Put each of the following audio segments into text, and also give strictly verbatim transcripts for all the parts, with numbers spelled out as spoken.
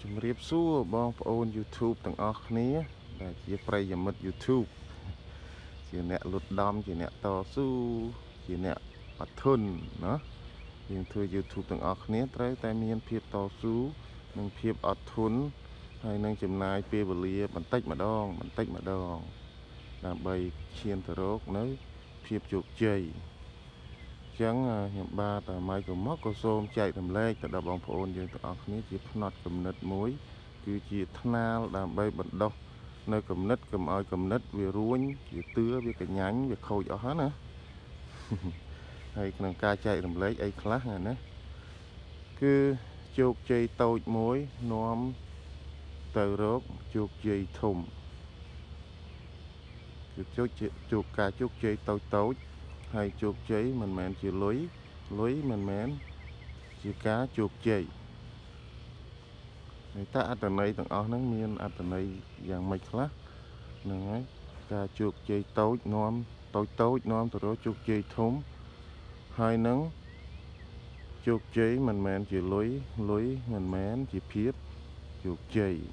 ជំរាបសួរបងប្អូន YouTube ទាំងអស់គ្នាដែលជាប្រិយមិត្ត YouTube ជាអ្នកលុតដំជាអ្នកតស៊ូជាអ្នកអត់ធន់ណាយើងធ្វើ YouTube ទាំងអស់គ្នាត្រូវតែមានភាពតស៊ូនិងភាពអត់ធន់ហើយនឹងចំណាយពេលវេលាបន្តិចម្ដងបន្តិចម្ដងដើម្បីឈានទៅរកនៅភាពជោគជ័យចឹងខ្ញុំបាទម៉ៃក៏មកក៏សូមចែករំលែកទៅដល់បងប្អូនយើងទាំងអស់គ្នាជាផ្នត់គំនិតមួយគឺជាថ្នាលដើម្បីបណ្ដុះនៅគំនិតកុំឲ្យគំនិតវារួញវាទឿវាកញ្ញាញ់វាខូចអស់ហ្នឹងណាហើយក្នុងការចែករំលែកអីខ្លះណាគឺជោគជ័យតូចមួយនាំទៅរកជោគជ័យធំគឺជោគជោគការជោគជ័យតូចតូចហើយជោគជ័យមិនមែនជាលុយលុយមិនមែនជាការជោគជ័យហើយតើអត្ថន័យទាំងអស់ហ្នឹងមានអត្ថន័យយ៉ាងម៉េចខ្លះហ្នឹងហើយការជោគជ័យតូចនាំតូចតូចនាំទៅរកជោគជ័យធំហើយនឹងជោគជ័យមិនមែនជាលុយលុយមិនមែនជាភាពជោគជ័យ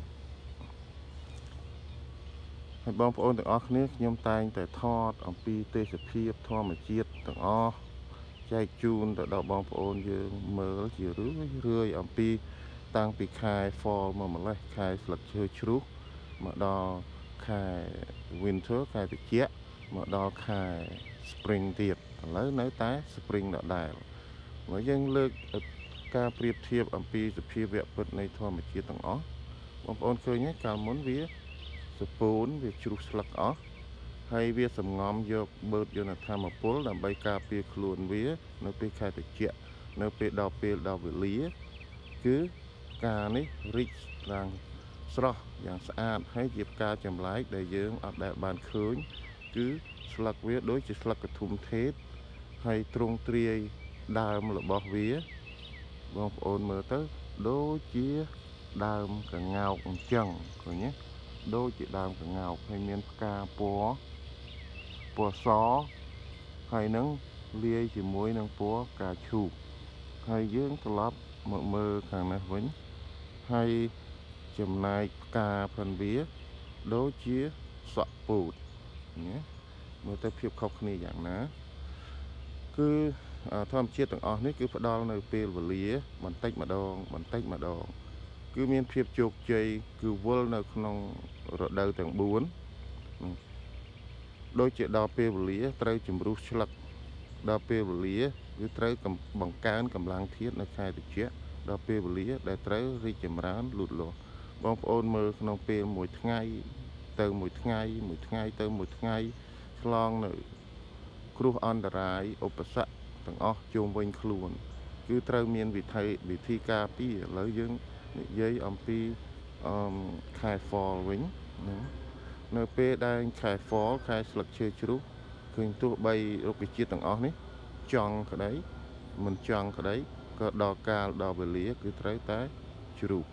ហើយបងប្អូនទាំងអស់គ្នាខ្ញុំតែងតែថតអំពីទេសភាពធម្មជាតិទាំងអស់ចែកជូនទៅដល់បងប្អូនយើងមើលជារឿយរឿយអំពីតាំងពីខែ Fall មកម្លេះខែស្លឹកឈើជ្រុះមកដល់ខែ Winter ខែត្រជាក់មកដល់ខែ Spring ទៀតឥឡូវនៅតែ Spring ដដែលហើយយើងលើកការប្រៀបធៀបអំពីសភាវៈពិតនៃធម្មជាតិទាំងអស់បងប្អូនឃើញទេកាលមុនវាសពូនវាជ្រុះស្លឹកអស់ហើយវាសំងំយកបឺតយកធម្មពលដើម្បីការពារខ្លួនវានៅពេលខែត្រជាក់នៅពេលដល់ពេលដល់វេលាគឺផ្កានេះរីកឡើងស្រស់យ៉ាងស្អាតហើយជាផ្កាចម្លែកដែលយើងអត់ដែលបានឃើញគឺស្លឹកវាដូចជាស្លឹកកធុំថេតហើយទ្រង់ទ្រាយដើមរបស់វាបងប្អូនមើលទៅដូចជាដើមកង្កោកអញ្ចឹងឃើញទេដូចជាដើមកង្កោកហើយមានផ្កាពណ៌ពណ៌សហើយនឹងលាយជាមួយនឹងពណ៌ផ្កាឈូកហើយយើងត្រឡប់មកមើលខាងនេះវិញហើយចំណែកផ្កាផិនវាដូចជាសក់ពូតណាមើលទៅភាពខុសគ្នាយ៉ាងណាគឺធម្មជាតិទាំងអស់នេះគឺផ្ដល់នៅពេលវេលាបន្តិចម្ដងបន្តិចម្ដងគឺមានភាពជោគជ័យគឺវិលនៅក្នុងរដូវទាំងបួនដូចជាដល់ពេលវេលាត្រូវជំរុះឆ្លឹកដល់ពេលវេលាគឺត្រូវបង្កើនកម្លាំងធាតុនៅខែត្រជាក់ដល់ពេលវេលាដែលត្រូវរីកចម្រើនលូតលាស់បងប្អូនមើលក្នុងពេលមួយថ្ងៃទៅមួយថ្ងៃមួយថ្ងៃទៅមួយថ្ងៃឆ្លងនៅគ្រោះអន្តរាយឧបសគ្គទាំងអស់ជុំវិញខ្លួនគឺត្រូវមានវិធីវិធីការពារឥឡូវយើងនិយាយអំពីអឺខែ Fall វិញណានៅពេលដែលខែ Fall ខែស្លឹកឈើជ្រុះឃើញទោះបីរុក្ខជាតិទាំងអស់នេះចង់ក្តីមិនចង់ក្តីក៏ដល់កាលដល់វេលាគឺត្រូវតែជ្រុះ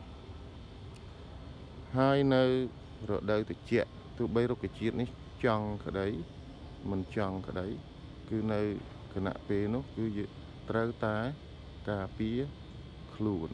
ហើយនៅរដូវត្រជាក់ទោះបីរុក្ខជាតិនេះចង់ក្តីមិនចង់ក្តីគឺនៅគណៈពេលនោះគឺត្រូវតែការពារខ្លួន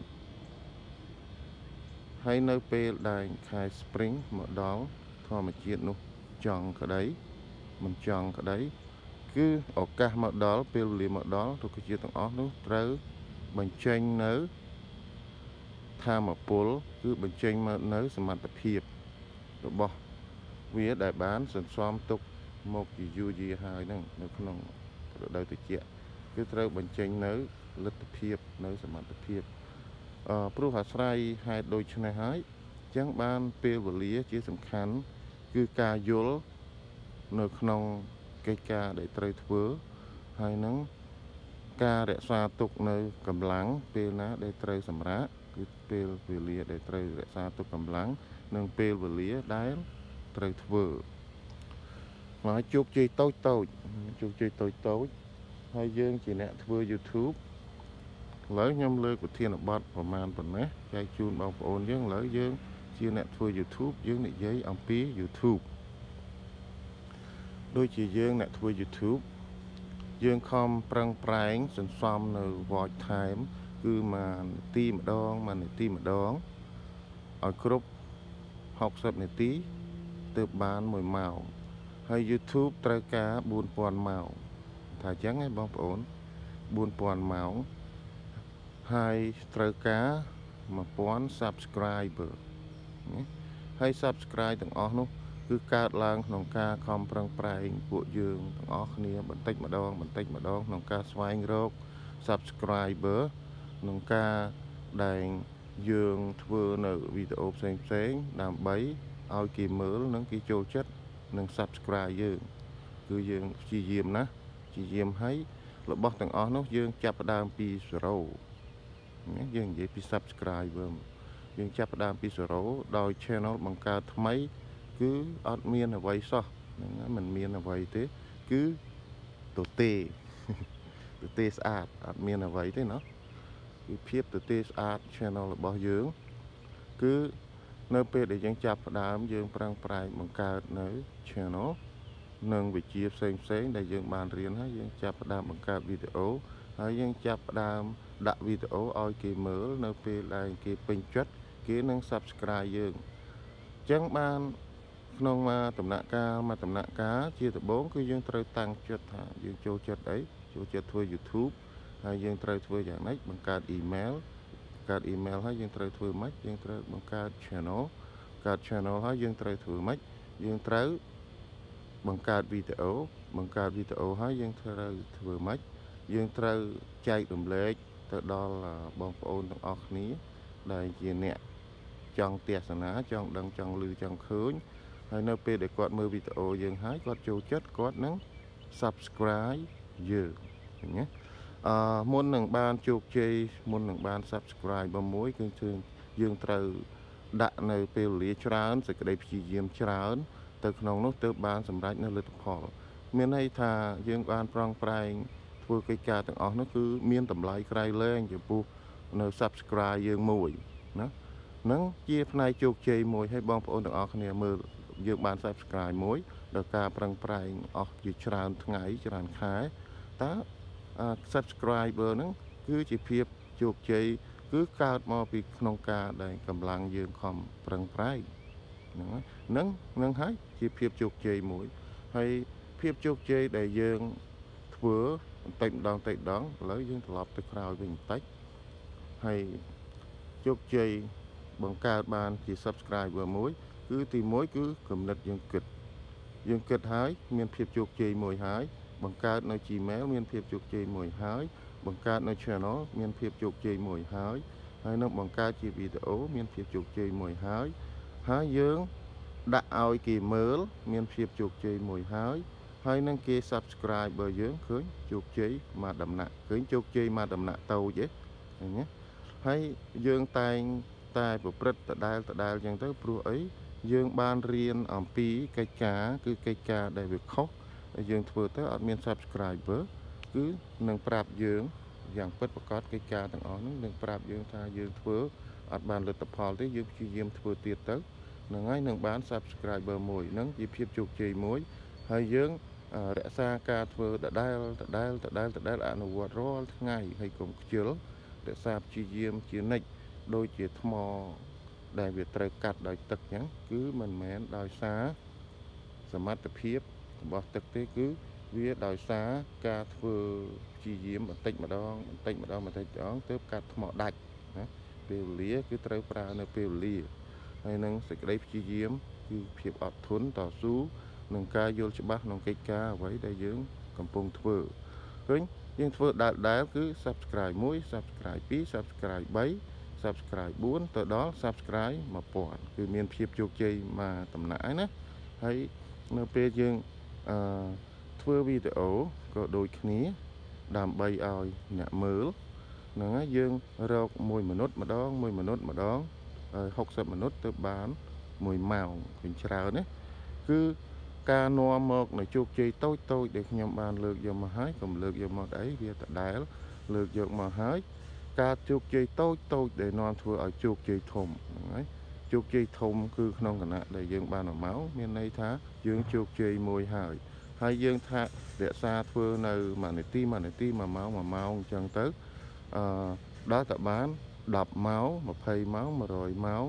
ហើយនៅពេលដែលខែ Spring មកដល់ធម្មជាតិនោះចង់ក្តីមិនចង់ក្តីគឺឱកាសមកដល់ពេលវេលាមកដល់រុក្ខជាតិទាំងអស់នោះត្រូវបញ្ចេញនៅធម៌ពលគឺបញ្ចេញមកនៅសមត្ថភាពរបស់វាដែលបានសន្សំទុកមកជាយូរយារហើយហ្នឹងនៅក្នុងរដូវត្រជាក់គឺត្រូវបញ្ចេញនៅលទ្ធភាពនៅសមត្ថភាពអឺព្រោះអាស្រ័យហេតុដូចនេះហើយអញ្ចឹងបានពេលវេលាជាសំខាន់គឺការយល់នៅក្នុងកិច្ចការដែលត្រូវធ្វើហើយនឹងការរក្សាទុកនៅកម្លាំងពេលណាដែលត្រូវសម្រាកគឺពេលវេលាដែលត្រូវរក្សាទុកកម្លាំងនិងពេលវេលាដែលត្រូវធ្វើមកជោគជ័យតូចតូចជោគជ័យតូចតូចហើយយើងជាអ្នកធ្វើ YouTube ឥឡូវខ្ញុំលើកប្រធានបទប្រមាណប៉ុណ្ណេះចែកជូនបងប្អូនយើងឥឡូវយើងជាអ្នកធ្វើ YouTube យើងនិយាយអំពី YouTube ដូចជាយើងអ្នកធ្វើ YouTube យើងខំប្រឹងប្រែងសន្សំនៅ watch time គឺមួយនាទីម្ដងមួយនាទីម្ដងឲ្យគ្រប់หกสิบនាទីទើបបានមួយម៉ោងហើយ YouTube ត្រូវការ bốn nghìnម៉ោងថាអញ្ចឹងឯងបងប្អូន bốn nghìnម៉ោងហើយត្រូវការone thousand subscriber ណាហើយ subscribe ទាំងអស់នោះគឺកើតឡើងក្នុងការខំប្រឹងប្រែងពួកយើងទាំងអស់គ្នាបន្តិចម្ដងបន្តិចម្ដងក្នុងការស្វែងរក subscriber ក្នុងការដែលយើងធ្វើនៅវីដេអូផ្សេងផ្សេងដើម្បីឲ្យគេមើលនិងគេចូលចិត្តនិង subscribe យើងគឺយើងព្យាយាមណាព្យាយាមឲ្យរបស់ទាំងអស់នោះយើងចាប់ផ្ដើមពីzeroណាយើងនិយាយពី subscriber យើងចាប់ផ្ដើមពីzeroដោយ channel បង្កើតថ្មីគឺអត់មានអ្វីសោះហ្នឹងមិនមានអ្វីទេគឺទទេទទេស្អាតអត់មានអ្វីទេណាគឺភាពទទេស្អាត channel របស់យើងគឺនៅពេលដែលយើងចាប់ផ្ដើមយើងប្រឹងប្រែងបង្កើតនៅ channel និងវិជាផ្សេងផ្សេងដែលយើងបានរៀនហើយយើងចាប់ផ្ដើមបង្កើតវីដេអូហើយយើងចាប់ផ្ដើមដាក់វីដេអូឲ្យគេមើលនៅពេលដែលគេពេញចិត្តគេនឹង subscribe យើងអញ្ចឹងបានក្នុងមួយដំណាក់កាលមួយដំណាក់កាលជាដំបូងគឺយើងត្រូវតាំងចិត្តថាយើងចូលចិត្តអីចូលចិត្តធ្វើ YouTube ហើយយើងត្រូវធ្វើយ៉ាងម៉េចបង្កើត email បង្កើត email ហើយយើងត្រូវធ្វើម៉េចយើងត្រូវបង្កើត channel បង្កើត channel ហើយយើងត្រូវធ្វើម៉េចយើងត្រូវបង្កើតវីដេអូបង្កើតវីដេអូហើយយើងត្រូវធ្វើម៉េចយើងត្រូវចែករំលែកទៅដល់បងប្អូនទាំងអស់គ្នាដែលជាអ្នកចង់ទស្សនាចង់ដឹងចង់ឮចង់ឃើញហើយនៅពេលដែលគាត់មើលវីដេអូយើងហើយគាត់ចូលចិត្តគាត់នឹង subscribe យើងឃើញទេអឺមុននឹងបានជោគជ័យមុននឹងបាន subscribe បើមួយគឺយើងត្រូវដាក់នៅពេលវេលាច្រើនសេចក្តីព្យាយាមច្រើនទៅក្នុងនោះទើបបានសម្រេចនៅលទ្ធផលមានន័យថាយើងបានប្រឹងប្រែងធ្វើកិច្ចការទាំងអស់នោះគឺមានតម្លៃក្រៃលែងចំពោះនៅ subscribe យើងមួយណានឹងជាផ្នែកជោគជ័យមួយឲ្យបងប្អូនទាំងអស់គ្នាមើលយើងបាន subscribe មួយដល់ការប្រឹងប្រែងអស់ជាច្រើនថ្ងៃច្រើនខែតើ subscriber ហ្នឹងគឺជាភាពជោគជ័យគឺកើតមកពីក្នុងការដែលកម្លាំងយើងខំប្រឹងប្រែងហ្នឹងហ្នឹងហ្នឹងហើយជាភាពជោគជ័យមួយហើយភាពជោគជ័យដែលយើងធ្វើបន្តិចម្ដងបន្តិចម្ដងឥឡូវយើងត្រឡប់ទៅក្រោយវិញបន្តិចហើយជោគជ័យបង្កើតបានជា subscriber មួយគឺទីមួយគឺគំនិតយើងគិតយើងគិតហើយមានភាពជោគជ័យមួយហើយបង្កើតនៅ Gmail មានភាពជោគជ័យមួយហើយបង្កើតនៅ channel មានភាពជោគជ័យមួយហើយហើយនឹងបង្កើតជាវីដេអូមានភាពជោគជ័យមួយហើយហើយយើងដាក់ឲ្យគេមើលមានភាពជោគជ័យមួយហើយហើយនឹងគេ subscribe បើយើងឃើញជោគជ័យមួយដំណាក់ឃើញជោគជ័យមួយដំណាក់តូចទេឃើញទេហើយយើងតែងតែប្រព្រឹត្តដដែលដដែលអញ្ចឹងទៅព្រោះអីយើងបានរៀនអំពីកិច្ចការគឺកិច្ចការដែលវាខុសដែលយើងធ្វើទៅអត់មាន subscriber គឺនឹងប្រាប់យើងយ៉ាងពិតប្រាកដកិច្ចការទាំងអស់ហ្នឹងនឹងប្រាប់យើងថាយើងធ្វើអត់បានលទ្ធផលទេយើងព្យាយាមធ្វើទៀតទៅហ្នឹងហើយនឹងបាន subscriber មួយហ្នឹងជាភាពជោគជ័យមួយហើយយើងរក្សាការធ្វើដដែលដដែលដដែលដដែលអនុវត្តរាល់ថ្ងៃហើយកុំខ្ជិលរក្សាព្យាយាមជានិច្ចដូចជាថ្មដែលវាត្រូវកាត់ដោយទឹកអញ្ចឹងគឺមិនមែនដោយសារសមត្ថភាពរបស់ទឹកទេគឺវាដោយសារការធ្វើព្យាយាមបន្តិចម្ដងបន្តិចម្ដងបន្តិចម្ដងទើបកាត់ថ្មដាច់ណាពេលវេលាគឺត្រូវប្រើនៅពេលវេលាហើយនឹងសេចក្តីព្យាយាមគឺភាពអត់ធន់តស៊ូនឹងការយល់ច្បាស់ក្នុងកិច្ចការអ្វីដែលយើងកំពុងធ្វើឃើញយើងធ្វើដែលដែលគឺ subscribe មួយ subscribe ពីរ subscribe បី subscribe បួនទៅដល់ subscribe មួយពាន់គឺមានភាពជោគជ័យមួយដំណាក់ហើយណាហើយនៅពេលយើងអឺធ្វើវីដេអូក៏ដូចគ្នាដើម្បីឲ្យអ្នកមើលហ្នឹងហើយយើងរកមួយមិនិតម្ដងមួយមិនិតម្ដងហុកសិបមិនិតទៅបានមួយម៉ោងវិញច្រើនណាគឺការនាំមកនៅជោគជ័យតូចតូចដែលខ្ញុំបានលើកយកមកហើយកុំលើកយកមកអីវាដដែលលើកយកមកហើយការជោគជ័យតូចតូចដែលនាំធ្វើឲ្យជោគជ័យធំហ្នឹងហើយជោគជ័យធំគឺក្នុងគណៈដែលយើងបានមួយម៉ោងមានន័យថាយើងជោគជ័យមួយហើយហើយយើងថារក្សាធ្វើនៅមួយនាទីមួយនាទីមួយម៉ោងមួយម៉ោងអញ្ចឹងទៅអឺដល់តែបានដប់ម៉ោងម្ភៃម៉ោងមួយរយម៉ោង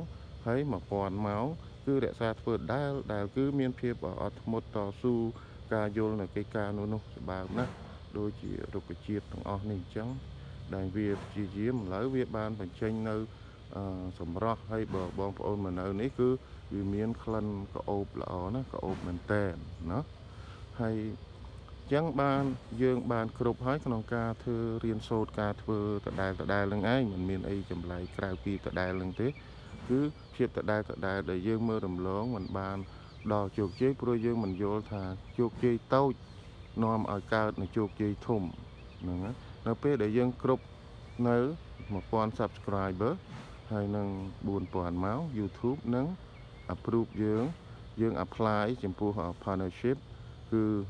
hay mà còn máu cứ để xa vượt đá đào cứ miên phiệp ở một tòa su ca vô là cái ca nó nó bảo nè đôi chỉ đục cái chiết thằng o này trắng đại việt chỉ chiếm lấy việt ban phải tranh nơi sầm ro hay bờ bong ôn mà nơi này cứ vì miên khăn có ốp là ó nó có ốp mình tèn nó hay chẳng ban dương ban cướp hỏi con ca thưa riêng sốt ca thưa tại đài tại đài lần ấy mình miền ấy chậm lại cào pi tại đài lần thế cứ phiệp tại đài tại đài để dương mơ đầm lớn mình ban đò chuột chế pro dương mình vô thà chuột chế tâu nom ở cao là chuột chế thùng nữa nó biết để dương cướp nớ một con subscriber hay nâng buồn toàn máu YouTube nâng approve dương dương apply chấm pu họ partnership cứ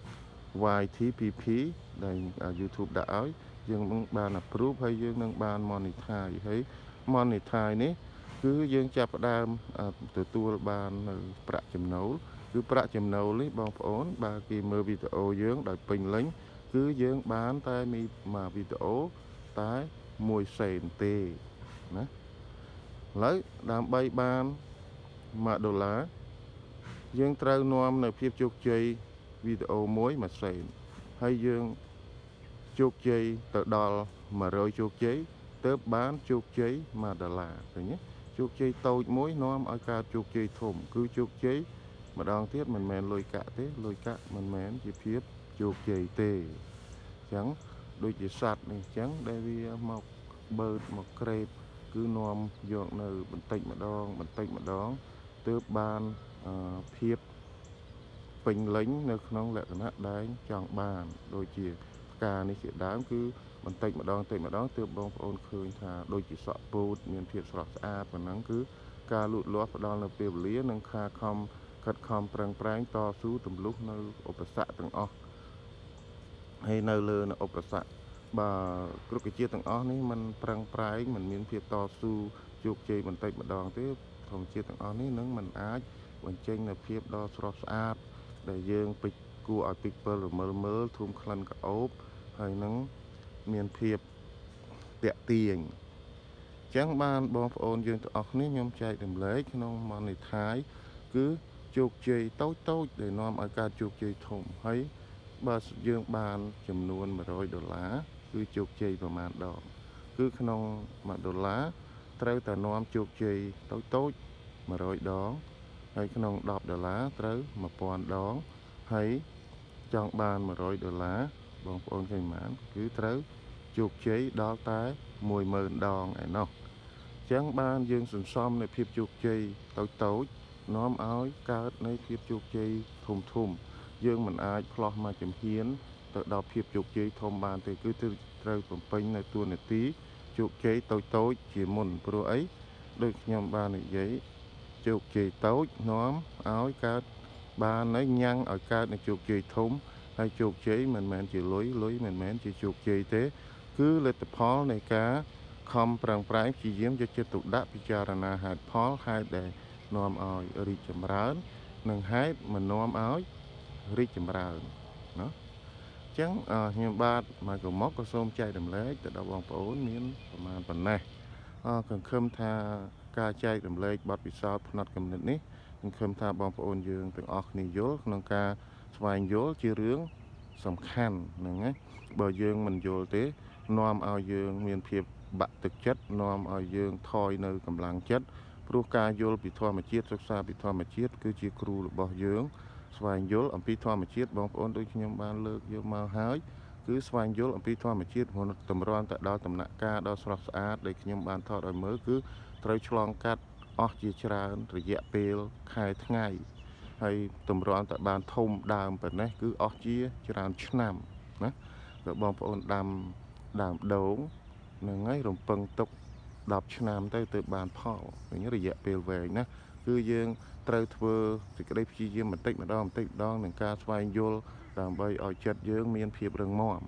vài tê pê pê đây YouTube đã nói dương ban approve hay dương nâng ban monetize hay monetize ní cứ dương chập đam từ tua ban bạ chấm nấu cứ bạ chấm nấu lấy bong ổn ba kỳ mơ video dương đòi bình lính cứ dương bán tay mi mà video tái mùi sền tê nè lấy đam bay ban mà đô lá dương trao nom nơi phía chụp chơi video muối mà sền hay dương chụp chơi tự đo mà rồi chụp chế tớ bán chụp chế mà đà là rồi nhé chụp chơi tàu muối nom ở ca chụp chơi thùng cứ chụp chế mà đang thiết mình mèn lôi cả thế lôi cả mình mèn chỉ phía chụp chơi tê trắng đôi chỉ sạt này trắng đây vì mọc bơ một crep cứ nom dọn nơi bình tĩnh mà đong bình tĩnh mà đón tớ ban phiếp bình lính nơi nông lệ nó đánh chọn bàn đôi chỉ ca này chuyện đáng cứ bình tĩnh mà đón tĩnh mà đón tớ bong ôn khơi thà đôi chỉ sọ bột miền thiệt sọt a và nắng cứ ca lụt lót và đón là bề lý nâng kha không cắt không prang prang to sú tầm lúc nơi ốp sạ từng o hay nơi lơ nó ốp sạ bà lúc cái chia từng o này mình prang prang mình miền thiệt to sú chuột chơi bình tĩnh mà đón thế thằng chia từng o này nâng mình ái mình tranh là phiếp đo sọt a để dương bịch cua ở bịch bơ mơ mơ thum khăn cả ốp hay nắng miền phiệp tẹt tiền chẳng ban bom ôn dương tọt ní nhom chạy đầm lấy cái nông mòn này thái cứ chuột chơi tối tối để nom ở ca chuột chơi thùng thấy bà dương ban chùm nuôn mà rồi đổ lá cứ chuột chơi vào màn đỏ cứ cái nông mà đổ lá treo tà nom chuột chơi tối tối mà rồi đó hay cái nông đọp đổ lá treo mà pòn đó thấy chọn bàn mà rồi đổ lá bom ôn cây mãn cứ treo chuột chơi đó tái mùi mờn đòn này nó chẳng ban dương sừng xóm này phiệp chuột chơi tối tối nóm áo cao này phiệp chuột chơi thùng thùng dương mình ai plot mà chấm hiến tự đọc phiệp chuột chơi thùng bàn thì cứ từ từ from pin này tuôn này tí chuột chơi tối tối chỉ mồn pro ấy được nhầm bàn này giấy chuột chơi tối nóm áo cao bàn ấy nhăn ở cao này chuột chơi thùng hay chuột chơi mình mẹn chỉ lối lối mình mẹn chỉ chuột chơi thế cứ lên tập phó này cá không prang prang chỉ diễm cho chế tục đáp pijarana hạt phó hai để nom oi ri chấm rán nâng hai mình nom oi ri chấm rán nó chẳng như ba mà còn móc có xôm chay đầm lé từ đầu vòng phố miếng mà phần này cần khâm tha ca chay đầm lé bọt bị sao nát cầm nít ní cần khâm tha vòng phố dương từng óc ni dốt nâng ca vài dốt chia rướng sầm khăn nâng ấy bờ dương mình dốt thế nom ao dương miền phiệp bạ thực chất nom ao dương thoi nơi cầm lăng chất pro ca vô bị thoa mà chiết xa bị thoa mà chiết cứ chia cừu bỏ dưỡng xoay vô ở bị thoa mà chiết bong ôn đôi khi ban lược vô mau hái cứ xoay vô ở bị thoa mà chiết một tầm ron tại đó tầm nạ ca đó sọt sát để khi ban thọ rồi mới cứ tới chlong cắt óc chia ra rồi dẹp peel khai ngày hay tầm ron tại ban thông đàm phần này cứ óc chia ra năm nè rồi bong ôn đàm đàm đấu ngay rồng phân tục đọc nam tới từ bàn phò những cái dẹp bèo về nè cứ dương trâu thưa thì cái đây chỉ dương mình tích mà đo mình tích đo mình ca xoay vô làm bay ở chất dương miên phiệp rừng mòm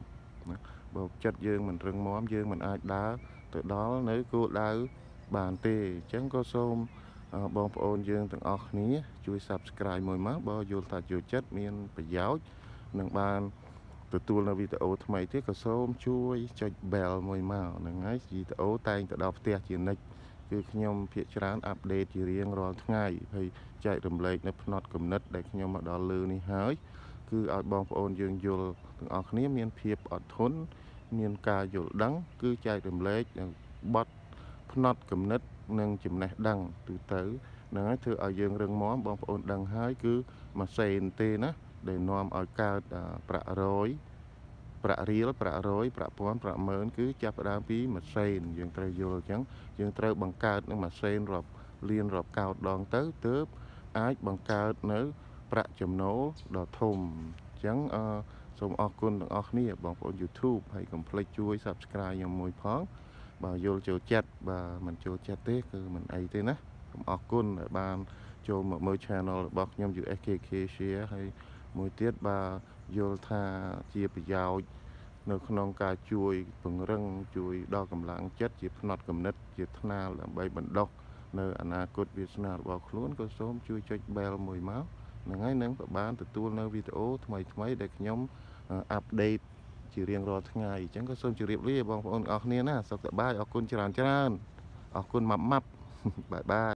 bầu chất dương mình rừng mòm dương mình ai đá từ đó nếu cô đá bàn tê chẳng có xôm bom ôn dương từng óc ní chui subscribe mồi má bao vô ta vô chất miên phải giáo nâng bàn từ tua là video thay thế có xôm chui cho bèo mồi màu nâng ấy video tay từ đọc tia chỉ nịch គឺខ្ញុំភាគច្រើនអាប់ដេតជារៀងរាល់ថ្ងៃហើយចែករំលែកនៅផ្នត់គំនិតដែលខ្ញុំមកដល់លើនេះហើយគឺឲ្យបងប្អូនយើងយល់ទាំងអស់គ្នាមានភាពអត់ធន់មានការយល់ដឹងគឺចែករំលែកបទផ្នត់គំនិតនិងចំណេះដឹងទូទៅហ្នឹងហើយធ្វើឲ្យយើងរឹងមាំបងប្អូនដឹងហើយគឺមួយសេនទេណាដែលនាំឲ្យកើតប្រាក់រយប្រាក់រៀលប្រាក់រយប្រាក់ពាន់ប្រាក់ម៉ឺនគឺចាប់ផ្ដើមពីមួយសេនយើងត្រូវយល់អញ្ចឹងយើងត្រូវបង្កើតនឹងមួយសេនរាប់លានរាប់កោតដងទៅទើបអាចបង្កើតនៅប្រាក់ចំណូលដ៏ធំអញ្ចឹងអឺសូមអរគុណទាំងអស់គ្នាបងប្អូន YouTube ហើយកុំភ្លេចជួយ Subscribe ខ្ញុំមួយផងបើយល់ចូលចិត្តបើមិនចូលចិត្តទេគឺមិនអីទេណាសូមអរគុណដែលបានចូលមកមើល Channel របស់ខ្ញុំ យូ អេស កេ ខេ Share ហើយមួយទៀតបើយល់ថាជាប្រយោជន៍នៅក្នុងការជួយពង្រឹងជួយដល់កម្លាំងចិត្តជាផ្នត់គំនិតជាថ្នាលដើម្បីបណ្ដុះនៅអនាគតវាសនារបស់ខ្លួនក៏សូមជួយចុច Bell មួយមកហ្នឹងហើយនឹងបានទទួលនៅវីដេអូថ្មីថ្មីដែលខ្ញុំអាប់ដេតជារៀងរាល់ថ្ងៃអញ្ចឹងក៏សូមជម្រាបលាបងប្អូនទាំងអស់គ្នាណាសុខសប្បាយអរគុណច្រើនច្រើនអរគុណម៉ាប់ម៉ាប់បាយបាយ